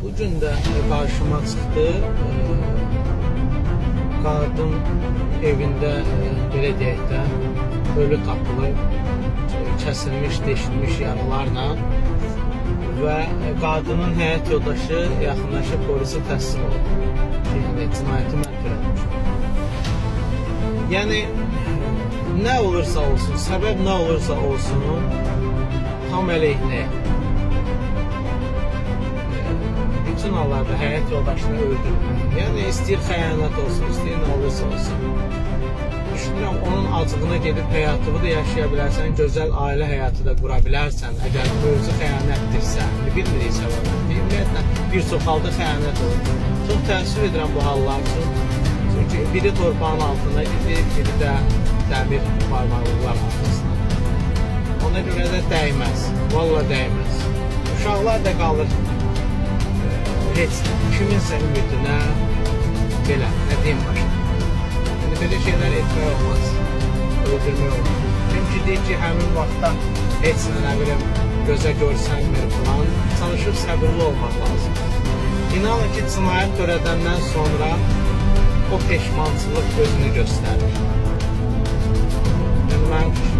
Bugün də qarşıma çıxdı. Qadın evində, belə deyək də, ölü tapılıb, kəsilmiş, deşilmiş yaralarla və qadının həyat yoldaşı yaxınlaşıb polisə təslim oldu. Yəni, cinayəti mən törətmişəm. Yəni, nə olursa olsun, səbəb nə olursa olsun, tam əleyhinə. Bütün hallarda həyat yoldaşını öldürmək. Yəni, istəyir xəyanət olsun, istəyir nə olursa olsun. Düşünürəm, onun acığına gedib həyatını da yaşaya bilərsən, gözəl ailə həyatı da qura bilərsən. Əgər özü xəyanətdirsə, bilmirik səbəbini. Ümumiyyətlə, bir çox halda xəyanət olur. Çox təəssüf edirəm bu hallar üçün. Çünki biri torpağın altına gidir, biri də dəmir parmaqlıqlar arasına. Ona görə də dəyməz, valla dəyməz. Uşaqlar da qalır heç kiminsə ümidinə, belə, nə deyim başına. Yəni, belə şeylər etmək olmaz, öldürmək olmaz. Çünki deyir ki, həmin vaxtda heç nə bilim, gözə görsənmir falan, çalışıb səbirli olmaq lazım. İnanın ki, cinayət törədəndən sonra o peşmançılıq gözünü göstərir. Yəni, mənim